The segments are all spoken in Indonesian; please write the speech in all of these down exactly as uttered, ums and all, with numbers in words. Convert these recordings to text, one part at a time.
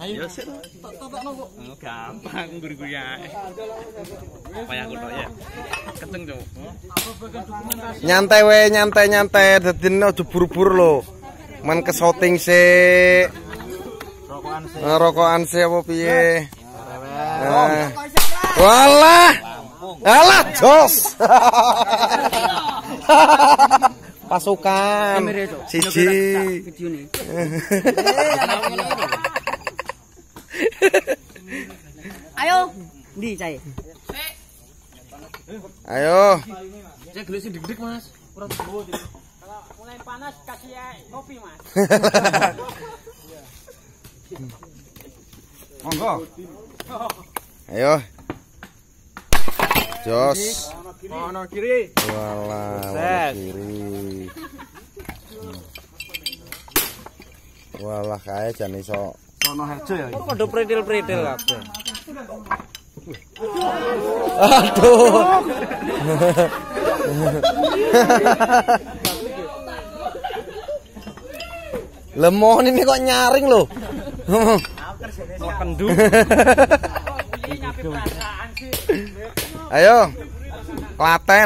Ayo sik. Totokno kok. Gampang guri-guri ae. Apa ya kutok ya. Kenceng, Cuk. Nyantai we, nyantai nyantai dadi aja buru-buru lho. Men ke shooting sik. Rokokan sik. Rokokan sik apa piye? Eh. Walah. Alah, jos. Pasukan siji. Ayo, ndi cahe? Ayo. Cek gelis sing dik-dik, Mas. Ora tuwa. Kalau mulai panas kasih kopi, Mas. Monggo. Ayo. Jos. Ono kiri. Walah, kiri. Walah kae jan iso. Sono Harjo ya. Kok padha pretil-pretil kabeh. Aduh. Lemon ini kok nyaring loh. Kendu. Ayo. Klaten.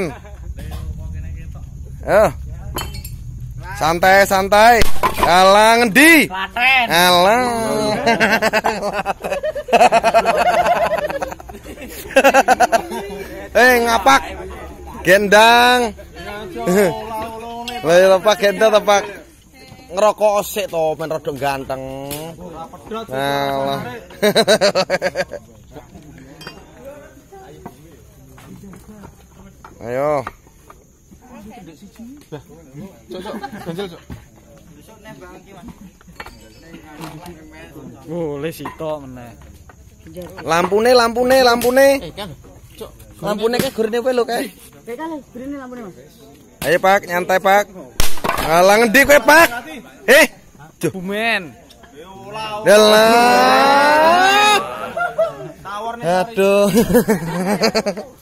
Ayo. Santai santai. Alah ngendi? Klaten. Alah. Eh ngapak. Gendang. Lah lepak gendang tepak. Ngerokok sik to men rada ganteng. Alah. Ayo. Cok, ganjel, Cok. Boleh sitok meneh. Lampune, lampune, lampune. Eh, kan. Cok, Lampune ke gurine kowe lho kae. Kae kan brine lampune, Mas. Ayo Pak, nyantai Pak. Alah ngendi kowe Pak? Eh, Bumen. Dalah. Aduh.